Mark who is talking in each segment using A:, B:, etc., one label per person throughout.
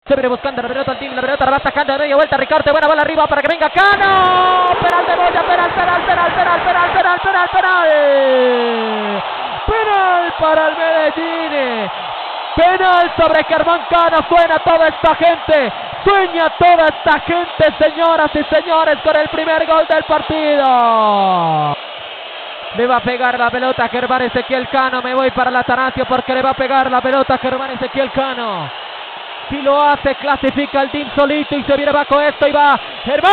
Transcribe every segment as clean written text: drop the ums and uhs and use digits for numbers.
A: Se viene buscando la pelota al team, la pelota la va atacando de media vuelta Ricardo, buena bola arriba para que venga Cano. Penal de Moya, penal. Penal para el Medellín. Penal sobre Germán Cano. Suena toda esta gente. Sueña toda esta gente, señoras y señores, con el primer gol del partido. Le va a pegar la pelota a Germán Ezequiel Cano. Me voy para el Atanasio porque le va a pegar la pelota a Germán Ezequiel Cano. Si lo hace, clasifica el team solito y se viene bajo esto y va Germán.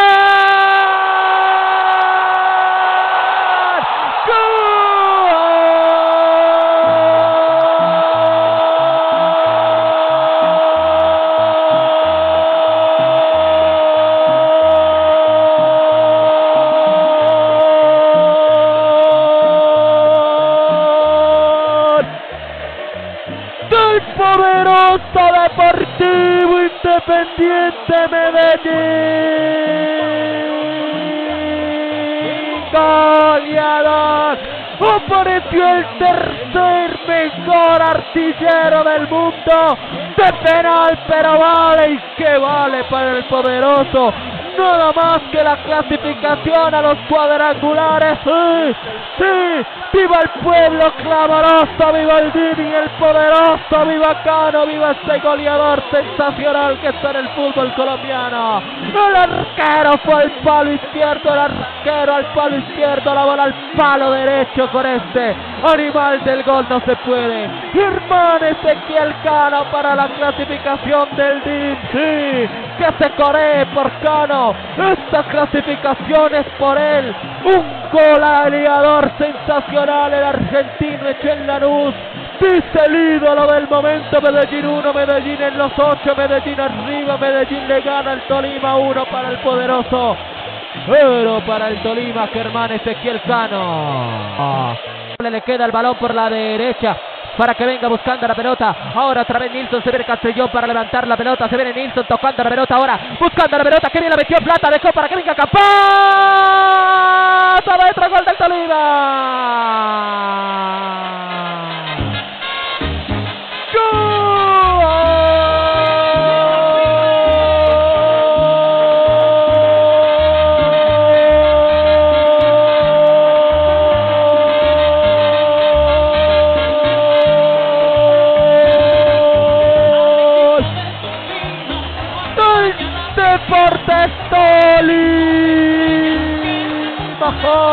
A: Del poderoso Deportivo Independiente Medellín, goleador, apareció el tercer mejor artillero del mundo de penal, pero vale y que vale para el poderoso. Nada más que la clasificación a los cuadrangulares. Sí, viva el pueblo clamoroso, viva el Dini, el poderoso, viva Cano, viva este goleador sensacional que está en el fútbol colombiano. El arquero fue al palo izquierdo, el arquero al palo izquierdo, la bola al palo derecho con este animal del gol, no se puede. Germán Ezequiel Cano para la clasificación del DIM, sí, que se coree por Cano. Esta clasificación es por él. Un goleador sensacional, el argentino hecho en Lanús. Dice el ídolo del momento: Medellín 1, Medellín en los 8, Medellín arriba, Medellín le gana al Tolima 1 para el poderoso. Pero para el Tolima, Germán Ezequiel Cano. Le queda el balón por la derecha para que venga buscando la pelota. Ahora otra vez Nilsson, se viene Castellón para levantar la pelota. Se viene Nilsson tocando la pelota ahora, buscando la pelota. Que bien la metió Plata, dejó para que venga Campaz. Adentro, gol del Tolima. Deportes Tolima,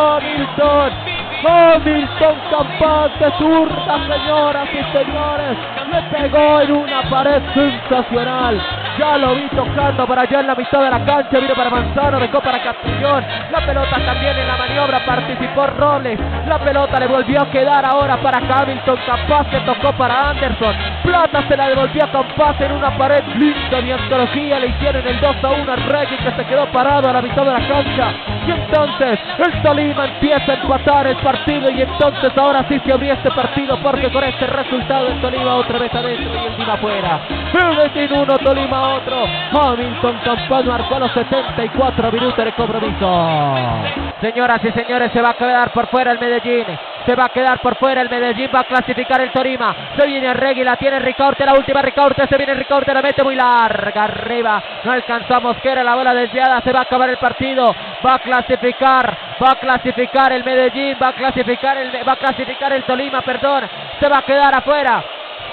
A: Hamilton Campaz de zurda, señoras y señores, le pegó en una pared sensacional. Ya lo vi tocando para allá en la mitad de la cancha, vino para Manzano, dejó para Castellón. La pelota también en la maniobra participó Robles. La pelota le volvió a quedar ahora para Hamilton Campaz, que tocó para Anderson. Plata se la devolvió a Campaz en una pared linda de antología. Le hicieron el 2-1 a Regui, que se quedó parado a la mitad de la cancha. Y entonces el Tolima empieza a empatar el partido. Y entonces ahora sí se abrió este partido, porque con este resultado el Tolima otra vez adentro y el Tolima afuera. Medellín 1, Tolima otro. Hamilton Campaz marcó a los 74 minutos de compromiso. Señoras y señores, se va a quedar por fuera el Medellín. Se va a quedar por fuera el Medellín, va a clasificar el Tolima. Se viene Regui, la tiene Ricaurte, la última Ricaurte, se viene Ricaurte, la mete muy larga arriba. No alcanzó a Mosquera, la bola desviada, se va a acabar el partido. Va a clasificar el Medellín, va a clasificar el Tolima, perdón. Se va a quedar afuera.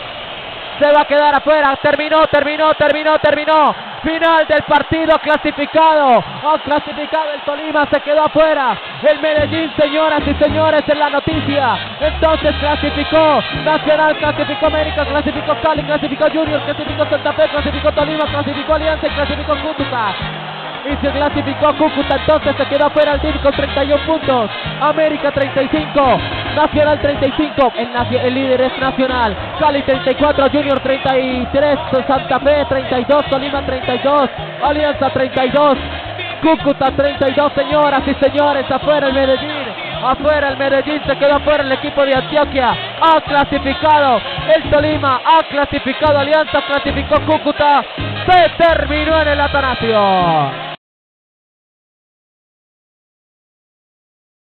A: Terminó. Final del partido, clasificado. Ha clasificado el Tolima, se quedó afuera. El Medellín, señoras y señores, en la noticia. Entonces clasificó Nacional, clasificó América, clasificó Cali, clasificó Junior, clasificó Santa Fe, clasificó Tolima, clasificó Alianza y clasificó Cúcuta. Y se clasificó Cúcuta, entonces se quedó fuera el DIM con 31 puntos. América 35, Nacional 35, el líder es Nacional. Cali 34, Junior 33, Santa Fe 32, Tolima 32, Alianza 32, Cúcuta 32, señoras y señores, afuera el Medellín. Se quedó afuera el equipo de Antioquia. Ha clasificado el Tolima, ha clasificado Alianza, clasificó Cúcuta. Se terminó en el Atanasio.